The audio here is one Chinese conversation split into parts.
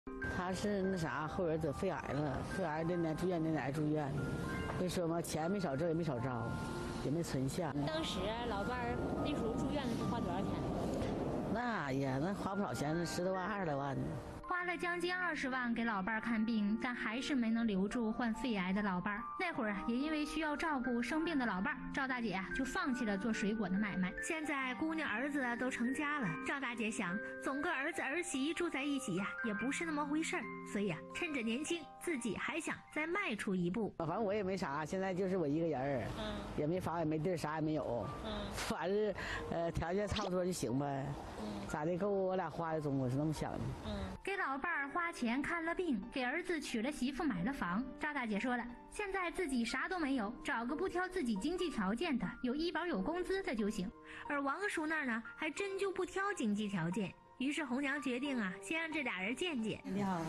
他是那啥，后边得肺癌了，肺癌的呢，住院的哪住院？所以说嘛，钱没少挣，也没少招，也没存下。 当时老伴儿那时候住院的时候花多少钱？ 那呀，那花不少钱，那10多万、20来万呢。 花了将近20万给老伴儿看病，但还是没能留住患肺癌的老伴儿。那会儿啊，也因为需要照顾生病的老伴儿，赵大姐啊就放弃了做水果的买卖。现在姑娘儿子都成家了，赵大姐想，总跟儿子儿媳住在一起呀，也不是那么回事儿。所以啊，趁着年轻，自己还想再迈出一步。 反正我也没啥，现在就是我一个人儿，也没房也没地儿，啥也没有，反正条件差不多就行呗，咋的够我俩花的中，我是那么想的。 给老伴儿花钱看了病，给儿子娶了媳妇，买了房。赵大姐说了，现在自己啥都没有，找个不挑自己经济条件的，有医保有工资的就行。而王叔那儿呢，还真就不挑经济条件。于是红娘决定啊，先让这俩人见见。 你好，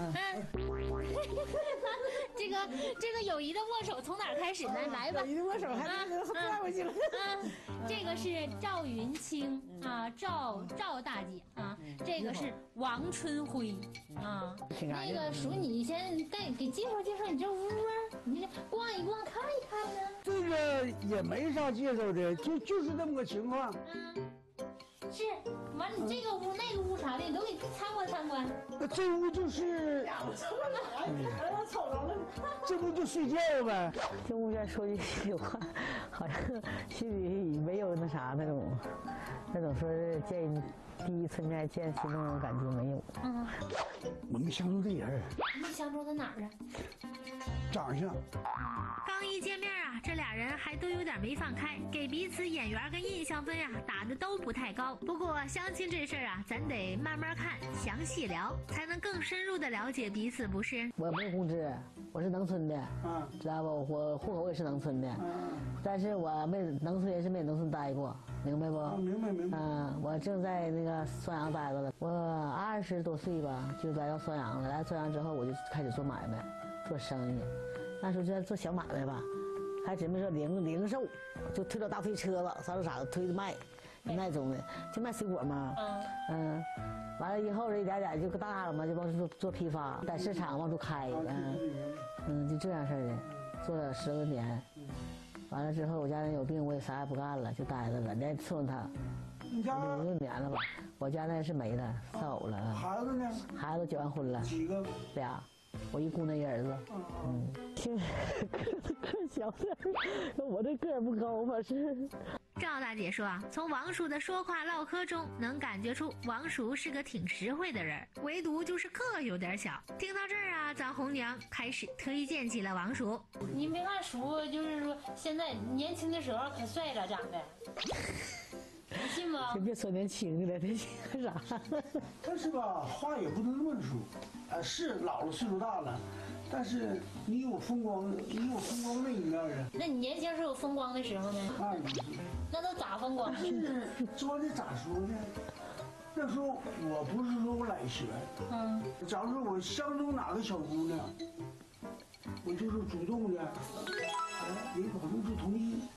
这个友谊的握手从哪儿开始呢？来吧， 友谊的握手还转过去了。 这个是赵云清啊，赵大姐啊，这个是王春辉啊。那个叔，你先给介绍介绍你这屋啊，你逛一逛看一看呢。 这个也没啥介绍的，就是这么个情况。 是，完你这个屋那个屋啥的，你都给参观参观。 这屋就是，这不就睡觉呗？ 这屋边说句心里话，好像心里没有那啥那种说是见第一次面见心那种感觉没有。 我没相中这人。 没相中在哪儿啊？ 长相。 刚一见面啊，这俩人还都有点没放开，给彼此眼缘跟印象分啊打的都不太高。不过相亲这事儿啊，咱得慢慢看，详细聊，才能更深入的了解彼此，不是？ 我没有工资，我是农村的，知道不？我户口也是农村的，但是我没农村也是没农村待过，明白不？ 明白。 我正在那个酸阳待着了，我20多岁吧，就来到酸阳了。来酸阳之后，我就开始做买卖，做生意。那时候就在做小买卖吧，还准备说零售，就推着大推车子，啥的推着卖，那种的，就卖水果嘛。完了以后这一点点就可大了嘛，就往出做批发，在市场往出开。就这样式的，做了10多年。完了之后，我家人有病，我也啥也不干了，就待着了，连伺候他。 你家 5、6年了吧？我家那是没了，丧偶了。 孩子呢？ 孩子结完婚了。 几个 ？2，我一姑娘一儿子。听个小点儿，我这个儿不高吧是。 赵大姐说啊，从王叔的说话唠嗑中能感觉出王叔是个挺实惠的人，唯独就是个有点小。听到这儿啊，咱红娘开始推荐起了王叔。 你没看叔，就是说现在年轻的时候可帅了，长得。你信不？ 就别说年轻的，这干啥？ 但是吧，话也不能这么说。是老了，岁数大了。但是你有风光那一面啊！ 那你年轻时候有风光的时候呢？那都咋风光？ 是说的咋说呢？那时候我不是说我揽学，假如说我相中哪个小姑娘，我就是主动的，人保证是同意。